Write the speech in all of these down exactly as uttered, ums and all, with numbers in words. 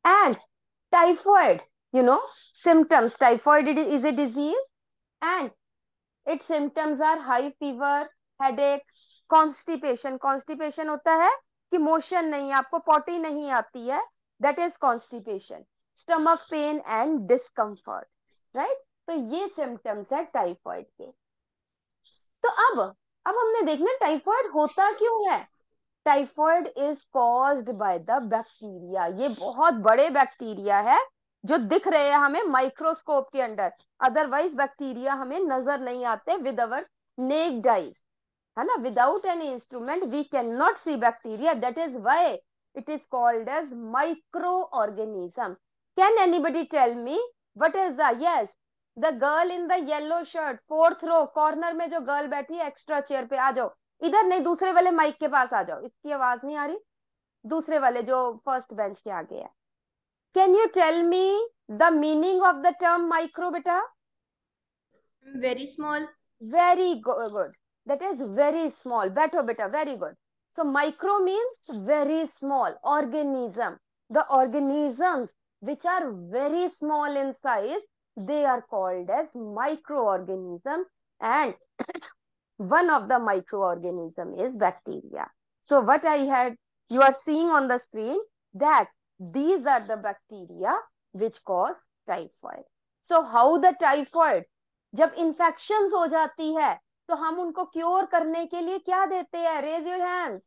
And typhoid, you know, symptoms. Typhoid is a disease, and its symptoms are high fever, headache, constipation. Constipation होता है कि motion नहीं, आपको potty नहीं आती है, that is constipation. Stomach pain and discomfort, right? तो ये symptoms है टाइफॉइड के. तो अब अब हमने देखना टाइफॉइड होता क्यों है. Typhoid is caused by the bacteria. ये बहुत बड़े बैक्टीरिया है जो दिख रहे हैं हमें माइक्रोस्कोप के अंडर. अदरवाइज बैक्टीरिया हमें नजर नहीं आते विद अवर नेक्ड आईज, है ना. Without any instrument we can not see bacteria. That is why it is called as microorganism. Can anybody tell me what is the. Yes, the girl in the yellow shirt, fourth row corner में जो girl बैठी है extra chair पे, आ जाओ इधर. नहीं, दूसरे वाले माइक के पास आ जाओ, इसकी आवाज नहीं आ रही. दूसरे वाले जो फर्स्ट बेंच के आगे है. Can you tell me the meaning of the term micro बेटा. Very small. Very good. That is very small. बैठो बेटा. Very good. So micro means very small organism. The organisms which are very small in size, they are called as microorganism. And one of the microorganism is bacteria. So what I had, you are seeing on the screen, that these are the bacteria which cause typhoid. So how the typhoid, जब infections हो जाती है तो हम उनको cure करने के लिए क्या देते हैं. Raise your hands.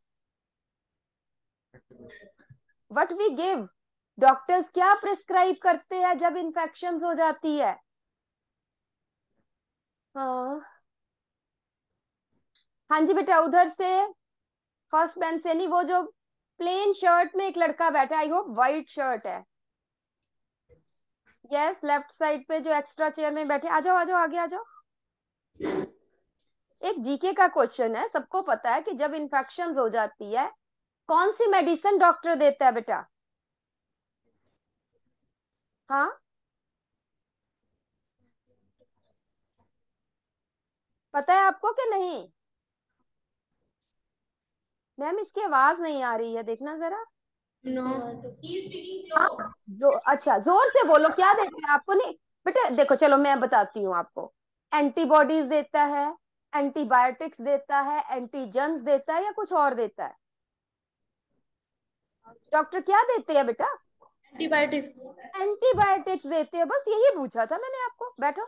What we give. Doctors क्या प्रिस्क्राइब करते हैं जब इन्फेक्शंस हो जाती है. हाँ हाँ जी बेटा, उधर से फर्स्ट बेंच से नहीं, वो जो प्लेन शर्ट में एक लड़का बैठा है, आई होप व्हाइट शर्ट है. यस, लेफ्ट साइड पे जो एक्स्ट्रा चेयर में बैठे, आ जाओ आ जाओ आगे आ जाओ. एक जीके का क्वेश्चन है. सबको पता है कि जब इन्फेक्शंस हो जाती है कौन सी मेडिसिन डॉक्टर देता है बेटा. हाँ, पता है आपको कि नहीं. मैम इसकी आवाज नहीं आ रही है, देखना जरा. No. He is speaking हाँ, slow. जो अच्छा जोर से बोलो, क्या देते हैं आपको. नहीं बेटा देखो, चलो मैं बताती हूँ आपको. एंटीबॉडीज देता है, एंटीबायोटिक्स देता है, एंटीजन्स देता है, या कुछ और देता है. डॉक्टर क्या देते हैं बेटा. Antibiotic. एंटीबायोटिक्स देते हैं. बस यही पूछा था मैंने आपको. बैठो.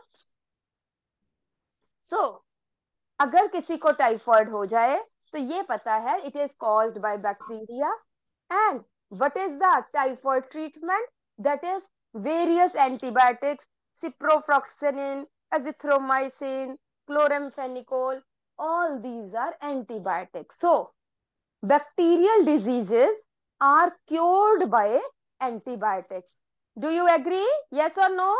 सो so, अगर किसी को टाइफॉइड हो जाए तो ये पता है it is caused by bacteria. And what is the typhoid treatment. That is various antibiotics, ciprofloxacin, azithromycin, chloramphenicol. All these are antibiotics. So bacterial diseases are cured by antibiotics. Do you agree? Yes or no?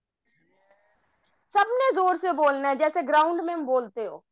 सबने जोर से बोलना है जैसे ground में बोलते हो.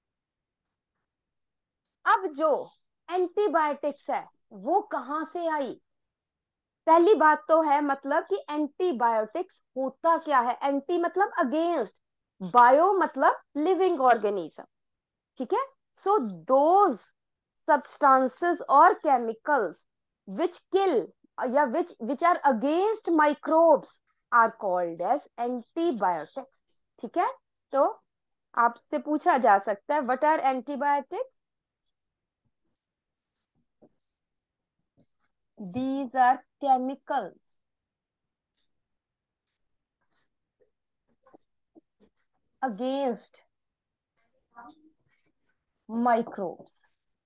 अब जो एंटीबायोटिक्स है वो कहां से आई. पहली बात तो है मतलब कि एंटीबायोटिक्स होता क्या है. एंटी मतलब अगेंस्ट, बायो मतलब लिविंग ऑर्गेनिज्म. ठीक है. So those substances or chemicals which kill या which which are against microbes are called as antibiotics. ठीक है. तो आपसे पूछा जा सकता है what are antibiotics. These are chemicals against microbes.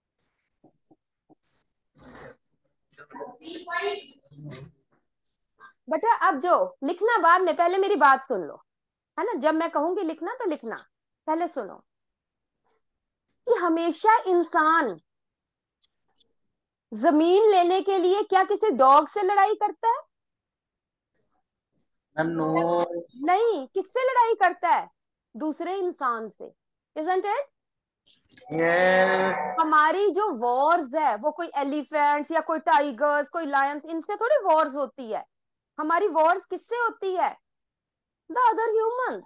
बेटा अब जो लिखना बाद में, पहले मेरी बात सुन लो, है ना. जब मैं कहूंगी लिखना तो लिखना, पहले सुनो कि हमेशा इंसान जमीन लेने के लिए क्या किसी डॉग से लड़ाई करता है. नो. नहीं, किससे लड़ाई करता है. दूसरे इंसान से. Isn't it. यस. हमारी जो वॉर्स है वो कोई एलिफेंट्स या कोई टाइगर्स, कोई लायंस, इनसे थोड़ी वॉर्स होती है. हमारी वॉर्स किससे होती है. The other humans.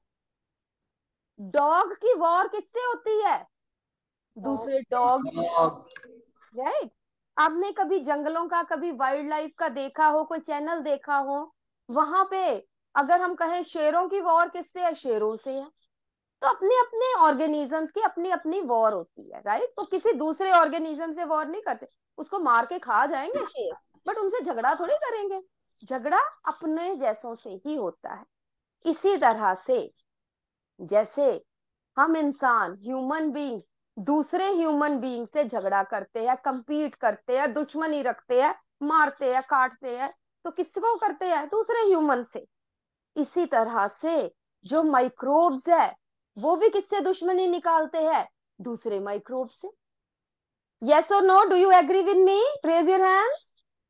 डॉग की वॉर किससे होती है. दूसरे डॉग. राइट. आपने कभी जंगलों का, कभी वाइल्ड लाइफ का देखा हो, कोई चैनल देखा हो, वहां पे अगर हम कहें शेरों की वॉर किससे है, शेरों से है। तो अपने अपने ऑर्गेनिजम्स की अपनी अपनी वॉर होती है, राइट। तो किसी दूसरे ऑर्गेनिज्म से वॉर नहीं करते। उसको मार के खा जाएंगे शेर, बट उनसे झगड़ा थोड़ी करेंगे। झगड़ा अपने जैसों से ही होता है। इसी तरह से जैसे हम इंसान, ह्यूमन बींग्स, दूसरे ह्यूमन बींग से झगड़ा करते हैं, कंपीट करते हैं, दुश्मनी रखते हैं, मारते हैं, काटते हैं, तो किसको करते हैं, दूसरे ह्यूमन से। इसी तरह से जो माइक्रोब्स है वो भी किससे दुश्मनी निकालते हैं, दूसरे माइक्रोब से। यस और no, do you agree with me, raise your hands.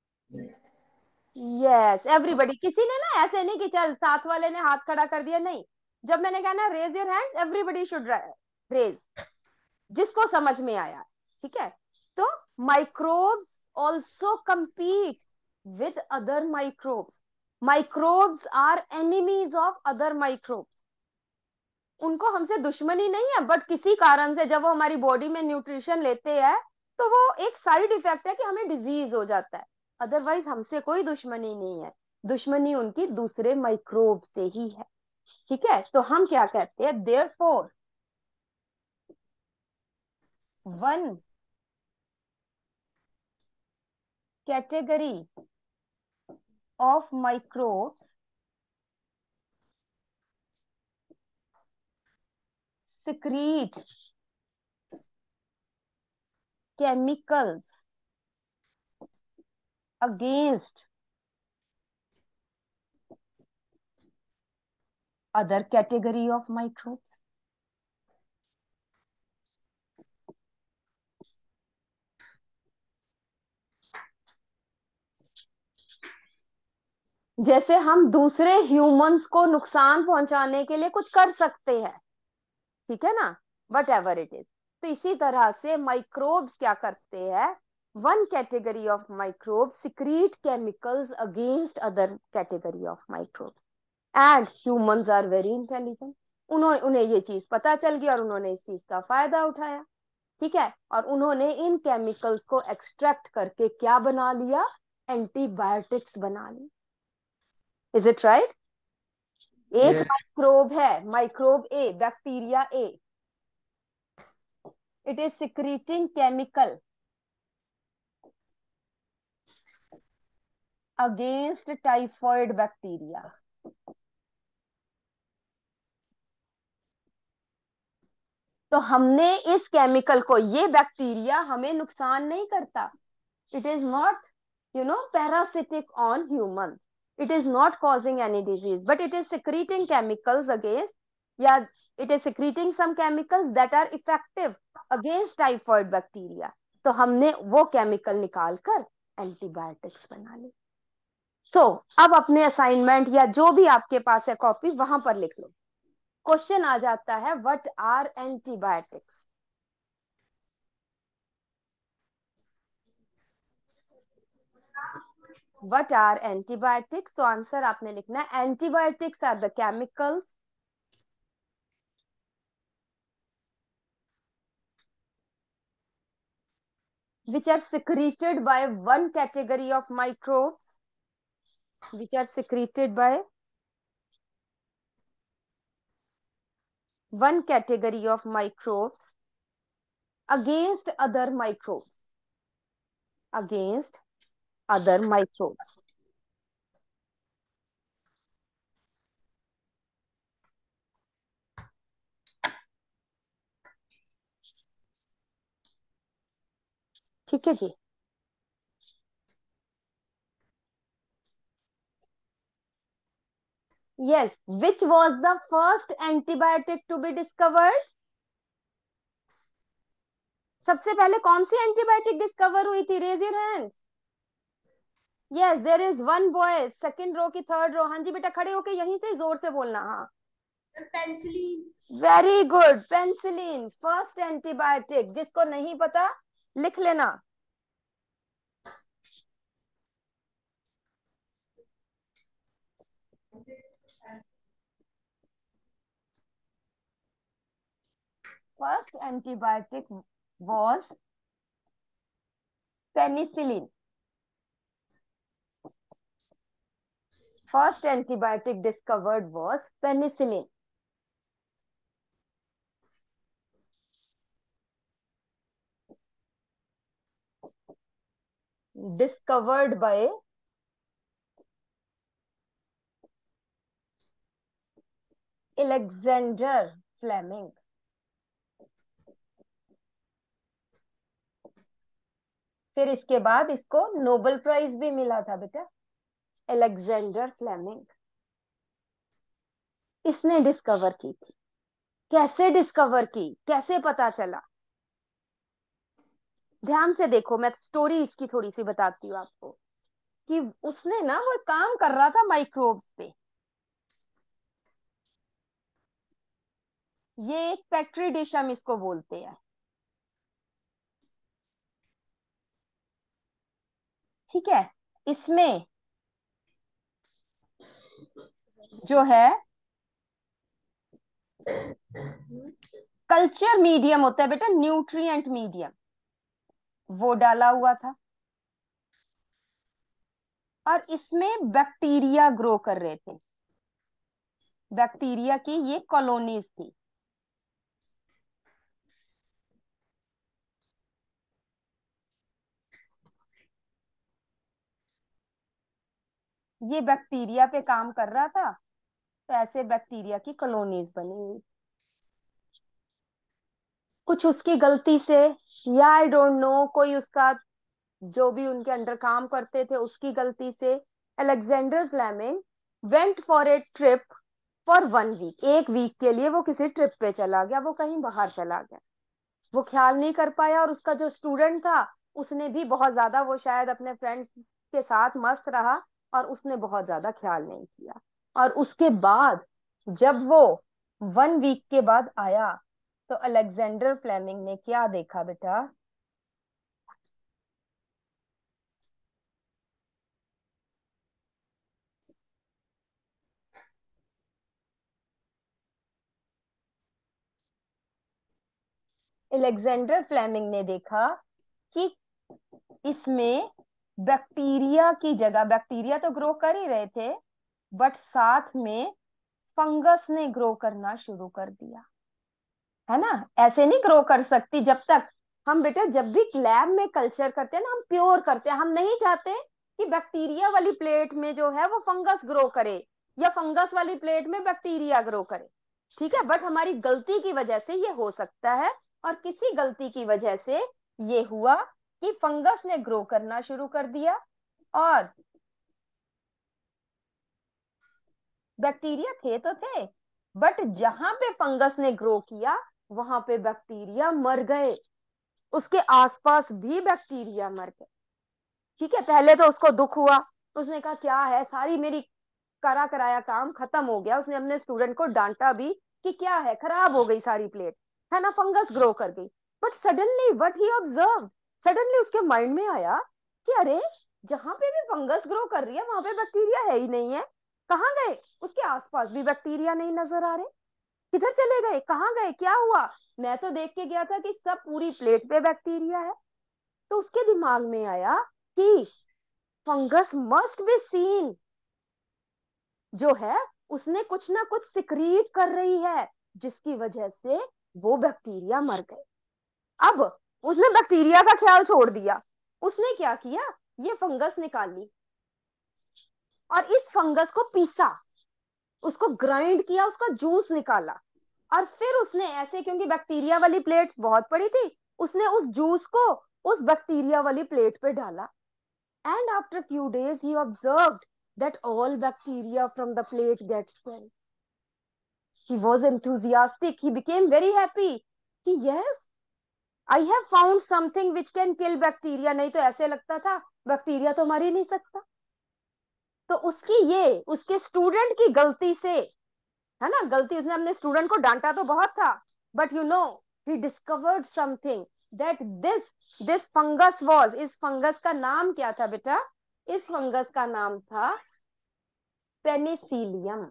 Yes everybody. किसी ने ना ऐसे नहीं कि चल साथ वाले ने हाथ खड़ा कर दिया, नहीं। जब मैंने कहा ना raise your hands, everybody should raise, जिसको समझ में आया, ठीक है। तो microbes also compete with other microbes. Microbes are enemies of other microbes. उनको हमसे दुश्मनी नहीं है, बट किसी कारण से जब वो हमारी बॉडी में न्यूट्रिशन लेते हैं तो वो एक साइड इफेक्ट है कि हमें डिजीज हो जाता है। अदरवाइज हमसे कोई दुश्मनी नहीं है, दुश्मनी उनकी दूसरे माइक्रोब से ही है, ठीक है। तो हम क्या कहते हैं, therefore one category of microbes secrete chemicals against other category of microbes. जैसे हम दूसरे ह्यूमंस को नुकसान पहुंचाने के लिए कुछ कर सकते हैं, ठीक है ना, वट एवर इट इज। तो इसी तरह से माइक्रोब्स क्या करते हैं, one category of microbe secrete chemicals against other category of microbes, and humans are very intelligent. उन्होंने उन्हें ये चीज पता चल गई और उन्होंने इस चीज का फायदा उठाया, ठीक है। और उन्होंने इन केमिकल्स को एक्सट्रैक्ट करके क्या बना लिया, एंटीबायोटिक्स बना ली। Is it right. एक Yes. माइक्रोब है, microbe A, bacteria A, it is secreting chemical against typhoid bacteria. तो हमने इस केमिकल को, ये बैक्टीरिया हमें नुकसान नहीं करता, it is not, you know, parasitic on humans, it is not causing any disease, but it is secreting chemicals against, yeah, it is secreting some chemicals that are effective against typhoid bacteria. तो हमने वो chemical निकालकर antibiotics बना ली। सो so, अब अपने assignment या जो भी आपके पास है कॉपी, वहां पर लिख लो। क्वेश्चन आ जाता है, what are antibiotics. What are antibiotics? So answer आपने लिखना है, antibiotics are the chemicals which are secreted by one category of microbes, which are secreted by one category of microbes against other microbes, against other microbes. ठीक है जी। Yes, which was the first antibiotic to be discovered? सबसे पहले कौन सी antibiotic discover हुई थी, raise your hands. Yes, there is one boy, second row की third रो। हाँ जी बेटा, खड़े होके यहीं से जोर से बोलना। हाँ, penicillin. Very good, penicillin first antibiotic. जिसको नहीं पता लिख लेना। First antibiotic was penicillin. First antibiotic discovered was penicillin. Discovered by Alexander Fleming. फिर इसके बाद इसको नोबेल प्राइज भी मिला था बेटा, अलेक्जेंडर फ्लेमिंग। इसने डिस्कवर की थी। कैसे डिस्कवर की, कैसे पता चला? ध्यान से देखो, मैं स्टोरी इसकी थोड़ी सी बताती हूँ आपको कि उसने ना वो काम कर रहा था माइक्रोब्स पे। ये एक पेट्री डिश हम इसको बोलते हैं, ठीक है। इसमें जो है कल्चर मीडियम होता है बेटा, न्यूट्रिएंट मीडियम, वो डाला हुआ था। और इसमें बैक्टीरिया ग्रो कर रहे थे। बैक्टीरिया की ये कॉलोनीज थी। ये बैक्टीरिया पे काम कर रहा था, तो ऐसे बैक्टीरिया की कॉलोनीज बनी हुई। कुछ उसकी गलती से, या आई डोंट नो, कोई उसका जो भी उनके अंडर काम करते थे उसकी गलती से, Alexander Fleming went for a trip for one week. एक वीक के लिए वो किसी ट्रिप पे चला गया, वो कहीं बाहर चला गया, वो ख्याल नहीं कर पाया। और उसका जो स्टूडेंट था उसने भी बहुत ज्यादा, वो शायद अपने फ्रेंड्स के साथ मस्त रहा और उसने बहुत ज्यादा ख्याल नहीं किया। और उसके बाद जब वो वन वीक के बाद आया तो अलेक्जेंडर फ्लेमिंग ने क्या देखा बेटा? अलेक्जेंडर फ्लेमिंग ने देखा कि इसमें बैक्टीरिया की जगह, बैक्टीरिया तो ग्रो कर ही रहे थे, बट साथ में फंगस ने ग्रो करना शुरू कर दिया। है ना, ऐसे नहीं ग्रो कर सकती जब तक हम, बेटा जब भी लैब में कल्चर करते हैं ना, हम प्योर करते हैं। हम नहीं चाहते कि बैक्टीरिया वाली प्लेट में जो है वो फंगस ग्रो करे या फंगस वाली प्लेट में बैक्टीरिया ग्रो करे, ठीक है। बट हमारी गलती की वजह से ये हो सकता है। और किसी गलती की वजह से ये हुआ कि फंगस ने ग्रो करना शुरू कर दिया और बैक्टीरिया थे तो थे, बट जहां पे फंगस ने ग्रो किया वहां पे बैक्टीरिया मर गए, उसके आसपास भी बैक्टीरिया मर गए, ठीक है। पहले तो उसको दुख हुआ, उसने कहा क्या है, सारी मेरी करा कराया काम खत्म हो गया। उसने अपने स्टूडेंट को डांटा भी कि क्या है, खराब हो गई सारी प्लेट, है ना, फंगस ग्रो कर गई। But suddenly what he observe, suddenly उसके माइंड में आया कि अरे, जहां पे भी फंगस ग्रो कर रही है वहां पे बैक्टीरिया है ही नहीं है, कहाँ गए? उसके आसपास भी बैक्टीरिया नहीं नजर आ रहे, किधर चले गए, कहाँ गए, क्या हुआ? मैं तो देख के गया था कि सब पूरी प्लेट पे बैक्टीरिया है। तो उसके दिमाग में आया कि फंगस मस्ट बी सीन, जो है उसने कुछ ना कुछ सिक्रीट कर रही है जिसकी वजह से वो बैक्टीरिया मर गए। अब उसने बैक्टीरिया का ख्याल छोड़ दिया, उसने क्या किया, ये फंगस निकाल ली और इस फंगस को पीसा, उसको ग्राइंड किया, उसका जूस निकाला। और फिर उसने ऐसे, क्योंकि बैक्टीरिया वाली प्लेट्स बहुत पड़ी थी, उसने उस जूस को उस बैक्टीरिया वाली प्लेट पे डाला। And after few days he observed that all bacteria from the plate gets killed. He was enthusiastic. He became very happy कि yes, I have found something which can kill bacteria. नहीं तो ऐसे लगता था bacteria तो मर ही नहीं सकता। तो उसकी ये, उसके स्टूडेंट की गलती से, है ना, गलती, उसने अपने स्टूडेंट को डांटा तो बहुत था, but you know he discovered something that this this fungus was, इस फंगस का नाम क्या था बेटा? इस फंगस का नाम था पेनिसिलियम।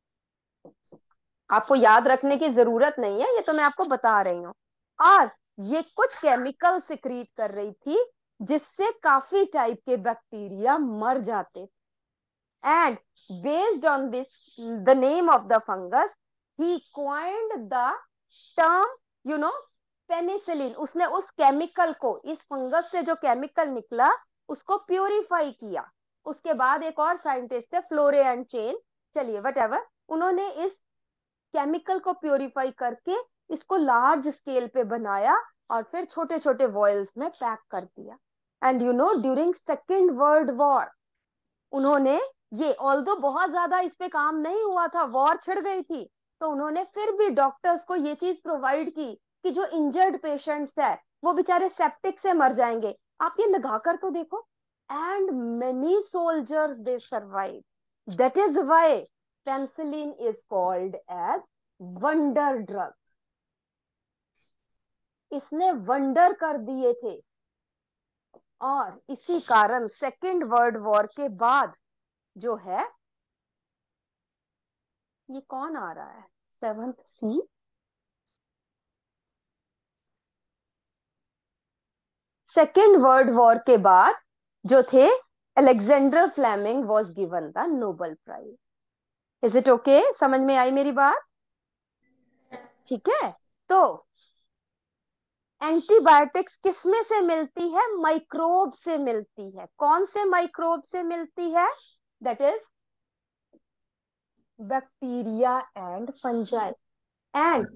आपको याद रखने की जरूरत नहीं है, ये तो मैं आपको बता रही हूँ। और ये कुछ केमिकल सिक्रीट कर रही थी जिससे काफी टाइप के बैक्टीरिया मर जाते। And based on this the name of the fungus he coined the term you know penicillin. उसने उस केमिकल को, इस फंगस से जो केमिकल निकला उसको प्यूरिफाई किया। उसके बाद एक और साइंटिस्ट है फ्लोरे एंड चेन, चलिए वट एवर, उन्होंने इस केमिकल को प्यूरिफाई करके इसको लार्ज स्केल पे बनाया और फिर छोटे छोटे वॉयल्स में पैक कर दिया। And you know during second world war उन्होंने ये, ऑल्दो बहुत ज्यादा इस पे काम नहीं हुआ था, वॉर छिड़ गई थी, तो उन्होंने फिर भी डॉक्टर्स को ये चीज प्रोवाइड की कि जो इंजर्ड पेशेंट्स है वो बेचारे सेप्टिक से मर जाएंगे, आप ये लगाकर तो देखो। And many soldiers they survive. That is why penicillin is called as wonder drug. इसने वंडर कर दिए थे। और इसी कारण सेकेंड वर्ल्ड वॉर के बाद जो है, ये कौन आ रहा है, seventh C, second world war के बाद जो थे, Alexander Fleming was given the Nobel prize. Is it okay? समझ में आई मेरी बात? ठीक है। तो एंटीबायोटिक्स किसमें से मिलती है? माइक्रोब से मिलती है। कौन से माइक्रोब से मिलती है? That is bacteria and fungi. And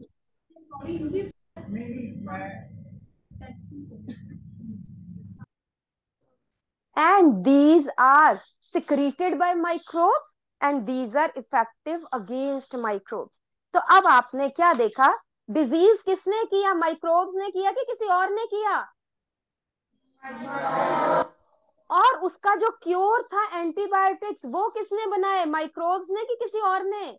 and these are secreted by microbes and these are effective against microbes। तो अब आपने क्या देखा, डिजीज किसने किया? माइक्रोब्स ने किया कि किसी और ने किया? और उसका जो क्योर था एंटीबायोटिक्स, वो किसने बनाए? माइक्रोब्स ने कि किसी और ने?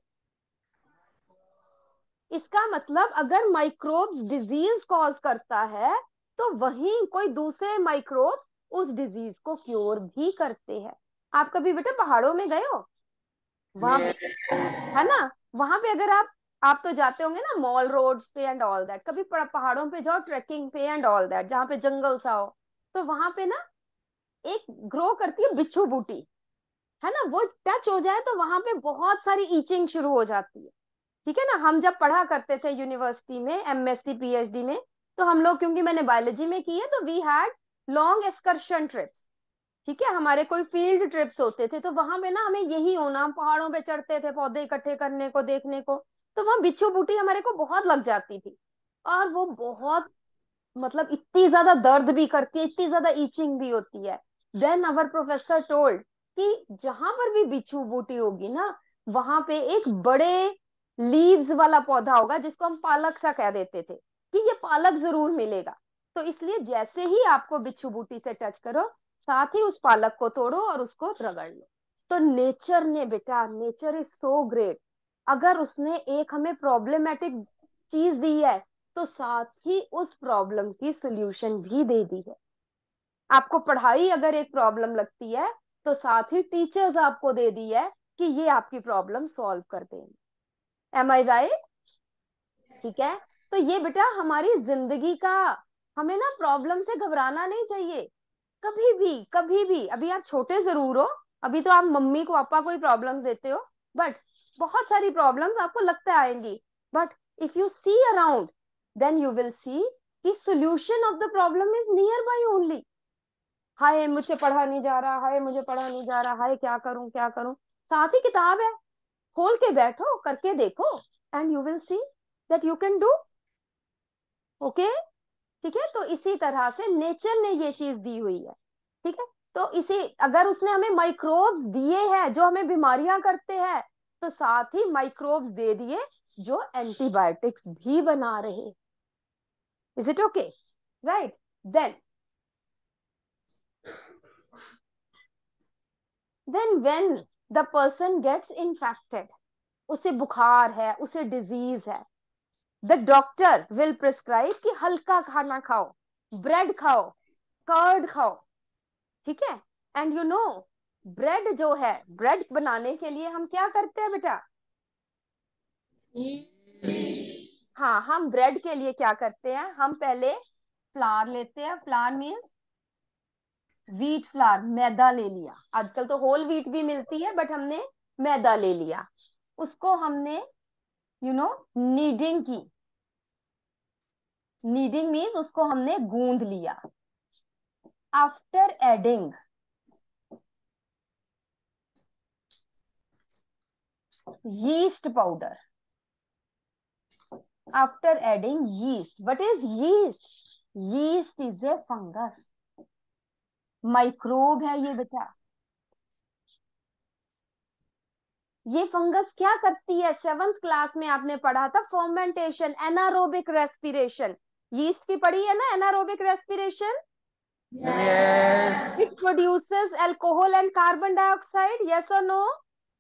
इसका मतलब अगर माइक्रोब्स डिजीज कॉज करता है तो वहीं कोई दूसरे माइक्रोब्स उस डिजीज को क्योर भी करते हैं। आप कभी बेटा पहाड़ों में गए हो? वहां पे, है ना, वहां पे अगर आप आप तो जाते होंगे ना मॉल रोड्स पे एंड ऑल दैट, कभी प- पहाड़ों पे जाओ ट्रेकिंग पे एंड ऑल दैट, जहाँ पे जंगल सा हो, तो वहां पे ना एक ग्रो करती है बिच्छू बूटी, है ना, वो टच हो जाए तो वहां पे बहुत सारी ईचिंग शुरू हो जाती है। ठीक है ना, हम जब पढ़ा करते थे यूनिवर्सिटी में एमएससी पीएचडी में, तो हम लोग, क्योंकि मैंने बायोलॉजी में की है, तो we had long excursion trips. ठीक है, हमारे कोई फील्ड ट्रिप्स होते थे, तो वहां पे ना हमें यही होना, हम पहाड़ों पे चढ़ते थे पौधे इकट्ठे करने को, देखने को, तो वहां बिच्छू बूटी हमारे को बहुत लग जाती थी। और वो बहुत, मतलब इतनी ज्यादा दर्द भी करती है, इतनी ज्यादा ईचिंग भी होती है। देन अवर प्रोफेसर टोल्ड कि जहां पर भी बिच्छू बूटी होगी ना, वहां पे एक बड़े लीव्स वाला पौधा होगा जिसको हम पालक सा कह देते थे, कि ये पालक जरूर मिलेगा। तो इसलिए जैसे ही आपको बिच्छू बूटी से टच करो, साथ ही उस पालक को तोड़ो और उसको रगड़ लो। तो नेचर ने बेटा, नेचर इज सो ग्रेट, अगर उसने एक हमें प्रॉब्लमेटिक चीज दी है तो साथ ही उस प्रॉब्लम की सोल्यूशन भी दे दी है। आपको पढ़ाई अगर एक प्रॉब्लम लगती है तो साथ ही टीचर्स आपको दे दी है कि ये आपकी प्रॉब्लम सॉल्व कर देंगे। Am I right? ठीक है। तो ये बेटा हमारी जिंदगी का, हमें ना प्रॉब्लम से घबराना नहीं चाहिए कभी भी, कभी भी। अभी आप छोटे जरूर हो, अभी तो आप मम्मी को पापा को ही प्रॉब्लम्स देते हो, बट बहुत सारी प्रॉब्लम्स आपको लगता आएंगी, but if you see around then you will see कि solution of the problem is nearby only. हाय मुझे पढ़ा नहीं जा रहा, हाय मुझे पढ़ा नहीं जा रहा, हाय क्या करूं क्या करूं, साथ ही किताब है, खोल के बैठो, करके देखो, and you will see that you can do. Okay, ठीक है। तो इसी तरह से नेचर ने ये चीज दी हुई है। ठीक है, तो इसी, अगर उसने हमें माइक्रोब्स दिए हैं जो हमें बीमारियां करते हैं, तो साथ ही माइक्रोब्स दे दिए जो एंटीबायोटिक्स भी बना रहे। Is it okay? Right. Then then when the person gets infected, उसे बुखार है, उसे डिजीज है, द डॉक्टर विल प्रिस्क्राइब कि हल्का खाना खाओ, ब्रेड खाओ, कर्ड खाओ। ठीक है। एंड यू नो, ब्रेड जो है, ब्रेड बनाने के लिए हम क्या करते हैं बेटा? हाँ, हम ब्रेड के लिए क्या करते हैं, हम पहले फ्लावर लेते हैं, फ्लावर मीन्स व्हीट फ्लावर, मैदा ले लिया, आजकल तो होल व्हीट भी मिलती है बट हमने मैदा ले लिया, उसको हमने यू नो नीडिंग की, नीडिंग मीन्स उसको हमने गूंद लिया। After adding yeast powder, after adding yeast, what is yeast? yeast is a fungus, microbe है ये बेटा। ये फंगस क्या करती है, सेवंथ क्लास में आपने पढ़ा था फर्मेंटेशन, एनारोबिक रेस्पिरेशन, यीस्ट की पढ़ी है ना anaerobic respiration. Yes. It produces alcohol and carbon dioxide, yes और नो?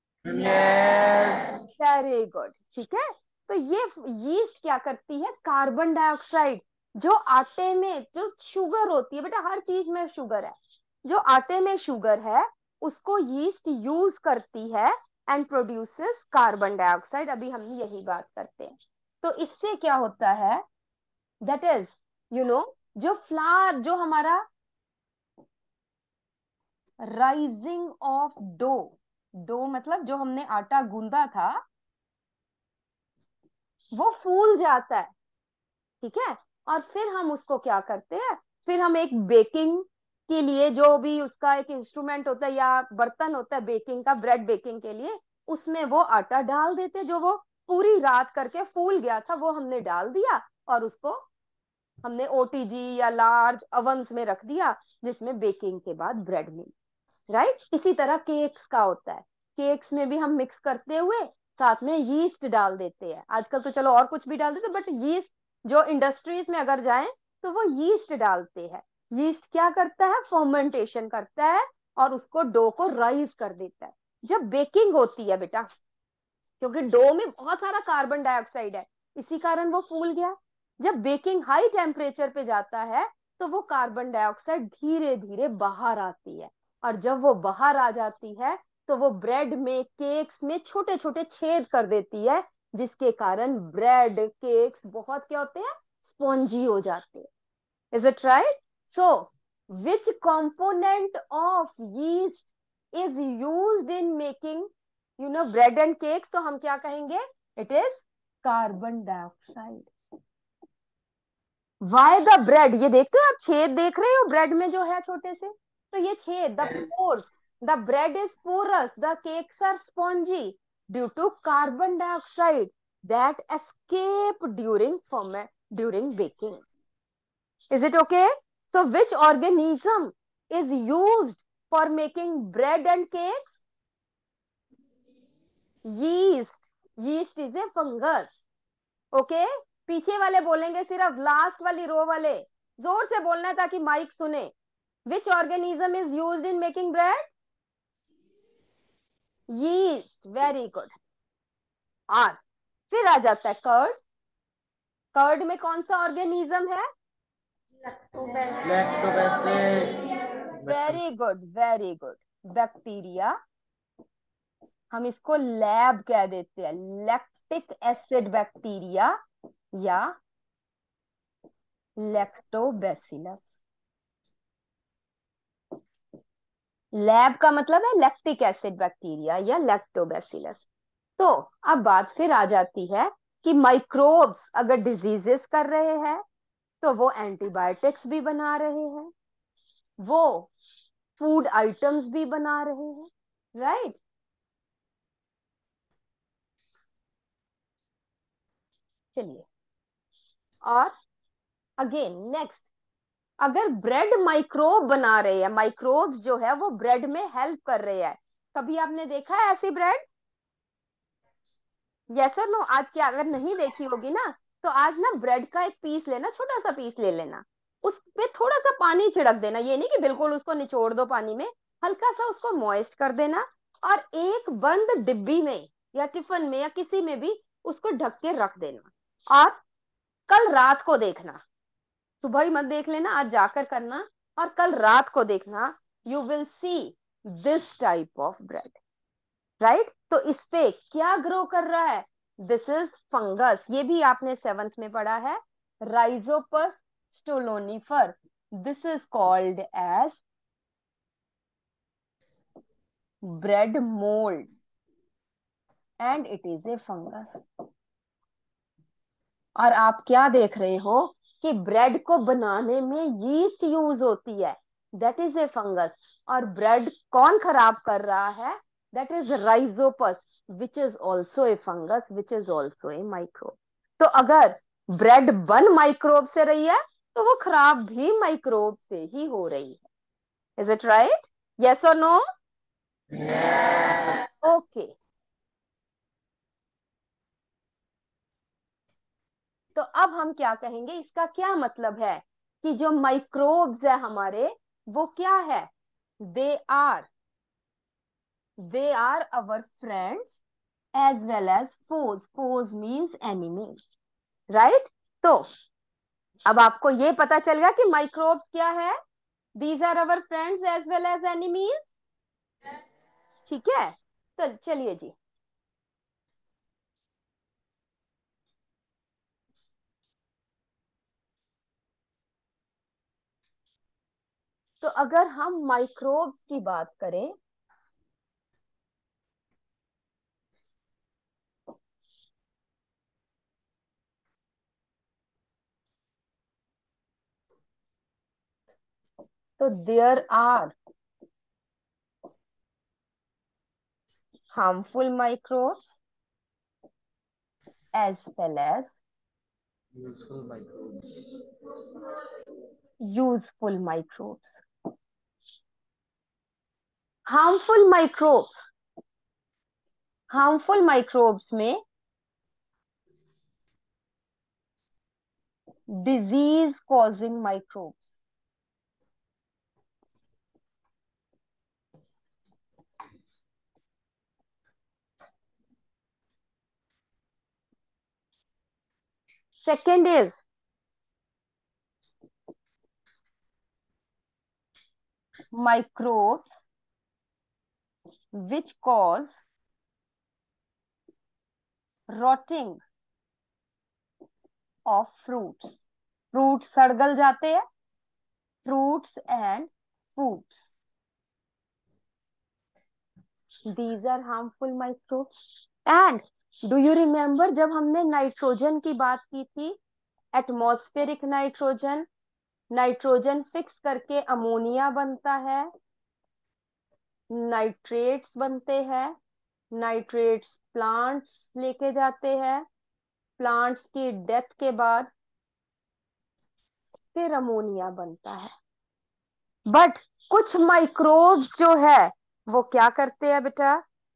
Yes. वेरी गुड, ठीक है। तो ये यीस्ट क्या करती है, कार्बन डाइऑक्साइड जो आटे में जो शुगर होती है, बेटा हर चीज में शुगर है, जो आटे में शुगर है उसको यीस्ट यूज करती है एंड प्रोड्यूसेस कार्बन डाइऑक्साइड। अभी हम यही बात करते हैं। तो इससे क्या होता है, दैट इज यू नो जो फ्लावर, जो हमारा राइजिंग ऑफ डो, डो मतलब जो हमने आटा गूंदा था वो फूल जाता है, ठीक है। और फिर हम उसको क्या करते हैं, फिर हम एक बेकिंग के लिए जो भी उसका एक इंस्ट्रूमेंट होता है या बर्तन होता है बेकिंग का, ब्रेड बेकिंग के लिए, उसमें वो आटा डाल देते, जो वो पूरी रात करके फूल गया था वो हमने डाल दिया और उसको हमने ओटीजी या लार्ज अवंस में रख दिया जिसमें बेकिंग के बाद ब्रेड मिली, राइट। इसी तरह केक्स का होता है, केक्स में भी हम मिक्स करते हुए साथ में यीस्ट डाल देते हैं, आजकल तो चलो और कुछ भी डाल देते, बट यीस्ट जो इंडस्ट्रीज में अगर जाएं तो वो यीस्ट डालते हैं। यीस्ट क्या करता है, फर्मेंटेशन करता है और उसको डो को राइज कर देता है। जब बेकिंग होती है बेटा, क्योंकि डो में बहुत सारा कार्बन डाइऑक्साइड है इसी कारण वो फूल गया, जब बेकिंग हाई टेम्परेचर पे जाता है तो वो कार्बन डाइऑक्साइड धीरे धीरे बाहर आती है, और जब वो बाहर आ जाती है तो वो ब्रेड में, केक्स में छोटे छोटे छेद कर देती है, जिसके कारण ब्रेड केक्स बहुत क्या होते हैं, स्पॉन्जी हो जाते हैं। Is it right? So which component of yeast is used in making you know bread and cakes? तो हम क्या कहेंगे, it is carbon dioxide. Why the bread, ये देखते हो आप छेद देख रहे हो ब्रेड में जो है छोटे से, तो ये छेद, the pores, the bread is porous, the cakes are spongy due to carbon dioxide that escape during ferment during baking. Is it okay? So which organism is used for making bread and cakes? Yeast. Yeast is a fungus. Okay? पीछे वाले बोलेंगे सिर्फ, last वाली रो वाले जोर से बोलना है ताकि माइक सुने। Which organism is used in making bread? Yeast. Very good. और फिर आ जाता है कर्ड। कर्ड में कौन सा ऑर्गेनिज्म है? Lactobacillus. Very good, very good, bacteria. हम इसको लैब कह देते हैं, लैक्टिक एसिड बैक्टीरिया या लैक्टोबैसिलस। लैब का मतलब है लैक्टिक एसिड बैक्टीरिया या लैक्टोबैसिलस। तो अब बात फिर आ जाती है कि माइक्रोब्स अगर डिजीजेस कर रहे हैं तो वो एंटीबायोटिक्स भी बना रहे हैं, वो फूड आइटम्स भी बना रहे हैं, राइट? चलिए, और अगेन नेक्स्ट, अगर ब्रेड माइक्रोब बना रहे हैं, माइक्रोब्स जो है वो ब्रेड में हेल्प कर रहे हैं, कभी आपने देखा है ऐसी ब्रेड? यस और नो? आज क्या, अगर नहीं देखी होगी ना तो आज ना ब्रेड का एक पीस लेना, छोटा सा पीस ले लेना, उस पे थोड़ा सा पानी छिड़क देना, ये नहीं कि बिल्कुल उसको निचोड़ दो पानी में, हल्का सा उसको मॉइस्ट कर देना और एक बंद डिब्बी में या टिफिन में या किसी में भी उसको ढक के रख देना, और कल रात को देखना, सुबह ही मत देख लेना, आज जाकर करना और कल रात को देखना, you will see this type of bread, right? तो इस पे क्या ग्रो कर रहा है, दिस इज फंगस, ये भी आपने सेवंथ में पढ़ा है, Rhizopus stolonifer, this is called as bread mould and it is a fungus. और आप क्या देख रहे हो कि ब्रेड को बनाने में यीस्ट यूज होती है, दैट इज ए फंगस। और ब्रेड कौन खराब कर रहा है? That is Rhizopus which is also a fungus which is also a microbe. तो अगर ब्रेड बन माइक्रोब से रही है तो वो खराब भी माइक्रोब से ही हो रही है। Is it right? यस और नो? ओके। तो अब हम क्या कहेंगे, इसका क्या मतलब है कि जो माइक्रोब्स है हमारे, वो क्या है? They are they are our friends as well as foes. Foes means enemies, right? तो अब आपको ये पता चल गया कि माइक्रोब्स क्या है? These are our friends as well as enemies. ठीक है, तो चलिए जी। तो अगर हम माइक्रोब्स की बात करें, तो there are harmful microbes as well as Useful microbes. useful microbes. harmful microbes harmful microbes में disease causing microbes, second is microbes which cause rotting of fruits. fruits सड़गल जाते हैं, fruits and foods. These are harmful microbes. And do you remember जब हमने nitrogen की बात की थी, एटमॉस्फेरिक नाइट्रोजन, नाइट्रोजन फिक्स करके अमोनिया बनता है, नाइट्रेट्स बनते हैं, नाइट्रेट्स प्लांट्स लेके जाते हैं, प्लांट्स की डेथ के बाद फिर अमोनिया बनता है। बट कुछ माइक्रोब्स जो है वो क्या करते हैं बेटा,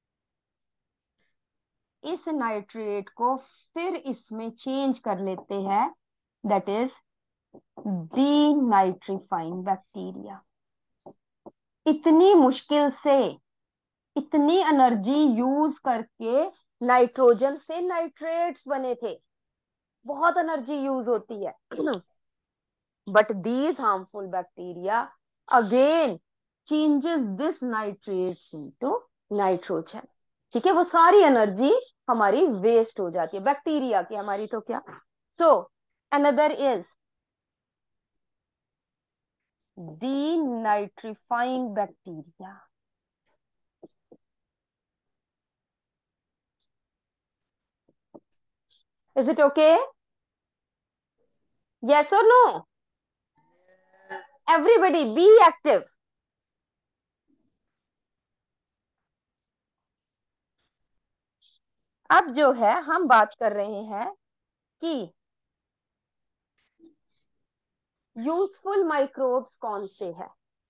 इस नाइट्रेट को फिर इसमें चेंज कर लेते हैं, दैट इज डीनाइट्रीफाइंग बैक्टीरिया। इतनी मुश्किल से, इतनी एनर्जी यूज करके नाइट्रोजन से नाइट्रेट्स बने थे, बहुत एनर्जी यूज होती है। But these harmful bacteria again changes this nitrates into nitrogen. ठीक है, वो सारी एनर्जी हमारी वेस्ट हो जाती है, बैक्टीरिया की, हमारी तो क्या। So another is denitrifying bacteria. Is it okay? Yes or no? Everybody be active. अब जो है हम बात कर रहे हैं कि यूजफुल माइक्रोब्स कौन से हैं।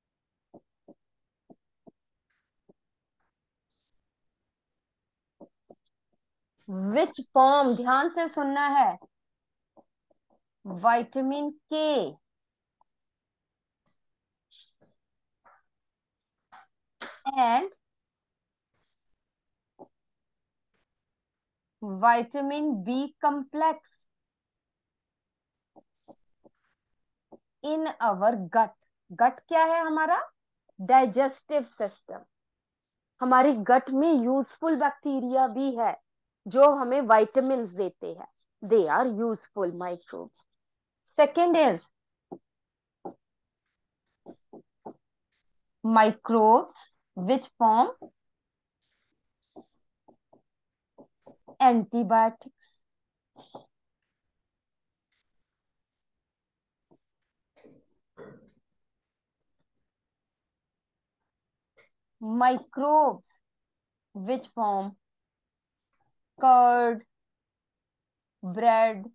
विच फॉर्म, ध्यान से सुनना है, vitamin K and vitamin B complex in our gut. Gut क्या है हमारा? Digestive system. हमारी गट में यूजफुल बैक्टीरिया भी है जो हमें विटामिन देते हैं, they are useful microbes. Second is microbes which form antibiotics, microbes which form curd, bread,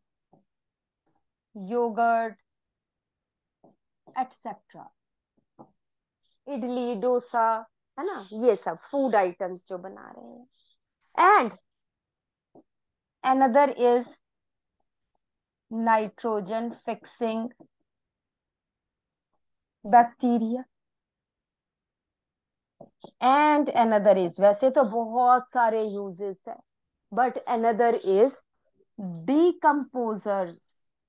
yogurt, et cetera. Idli dosa, है ना, ये सब फूड आइटम्स जो बना रहे हैं. And another is nitrogen fixing bacteria. And another is, वैसे तो बहुत सारे यूजेस है, बट अनदर इज डीकम्पोजर्स.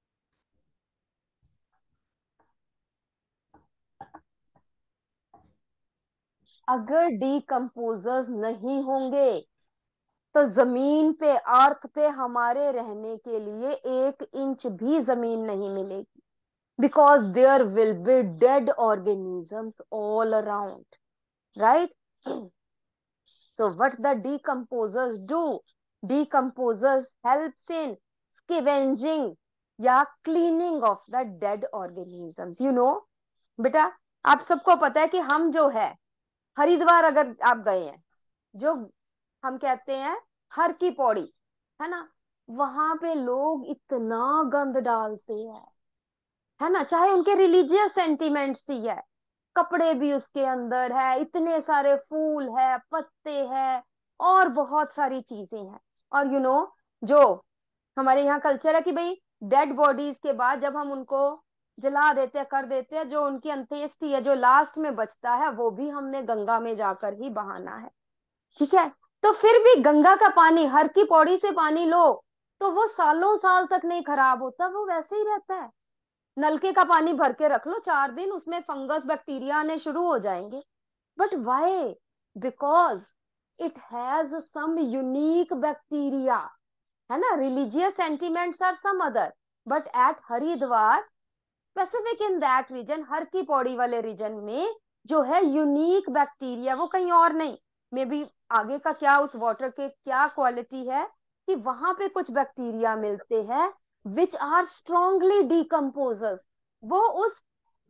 अगर डीकम्पोजर्स नहीं होंगे तो जमीन पे, अर्थ पे हमारे रहने के लिए एक इंच भी जमीन नहीं मिलेगी, because there will be dead organisms all around, right? So what the decomposers do? Decomposers helps in scavenging या cleaning of the dead organisms. You know, बेटा आप सबको पता है कि हम जो है, हरिद्वार अगर आप गए हैं, जो हम कहते हैं हर की पौड़ी, है ना, वहां पे लोग इतना गंद डालते हैं, है ना, चाहे उनके रिलीजियस सेंटिमेंट्स ही है, कपड़े भी उसके अंदर है, इतने सारे फूल है, पत्ते हैं, और बहुत सारी चीजें हैं. और यू you नो know, जो हमारे यहाँ कल्चर है कि भाई डेड बॉडीज के बाद जब हम उनको जला देते हैं, कर देते हैं, जो उनकी अंत्येष्टि है, जो लास्ट में बचता है, वो भी हमने गंगा में जाकर ही बहाना है. ठीक है, तो फिर भी गंगा का पानी, हर की पौड़ी से पानी लो तो वो सालों साल तक नहीं खराब होता, वो वैसे ही रहता है. नलके का पानी भर के रख लो, चार दिन उसमें फंगस बैक्टीरिया आने शुरू हो जाएंगे. But why? Because it has some unique bacteria, है ना. Religious sentiments are some other, but at Haridwar, specific in that region, Har ki Pauri वाले रीजन में जो है यूनिक बैक्टीरिया, वो कहीं और नहीं. मे बी आगे का क्या, उस वाटर के क्या क्वालिटी है कि वहां पे कुछ बैक्टीरिया मिलते हैं विच आर स्ट्रांगली डीकम्पोजर्स. वो उस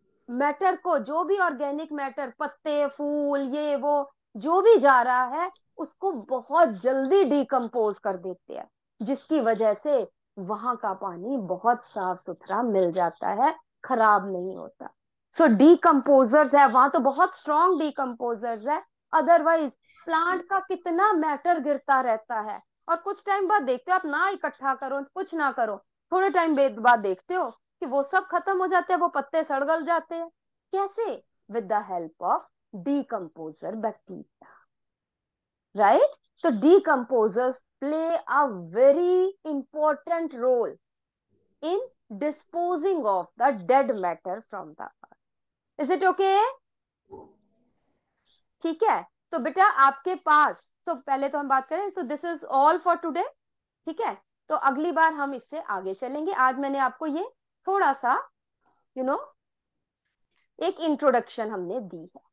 मैटर को, जो भी ऑर्गेनिक मैटर, पत्ते फूल ये वो जो भी जा रहा है, उसको बहुत जल्दी डीकम्पोज कर देते हैं, जिसकी वजह से वहां का पानी बहुत साफ सुथरा मिल जाता है, खराब नहीं होता. सो डीकम्पोजर्स है वहां, तो बहुत स्ट्रॉन्ग डीकम्पोजर्स है. अदरवाइज प्लांट का कितना मैटर गिरता रहता है, और कुछ टाइम बाद देखते हो आप, ना इकट्ठा करो कुछ ना करो, थोड़े टाइम बाद देखते हो कि वो सब खत्म हो जाते हैं, वो पत्ते सड़ गल जाते हैं. कैसे? With the help of decomposer bacteria, right? So decomposers play a very important role in disposing of the dead matter from the earth. Is it okay? ठीक है, तो बेटा आपके पास, सो so, पहले तो हम बात करें, so this is all for today. ठीक है, तो अगली बार हम इससे आगे चलेंगे. आज मैंने आपको ये थोड़ा सा, यू you नो know, एक इंट्रोडक्शन हमने दी है.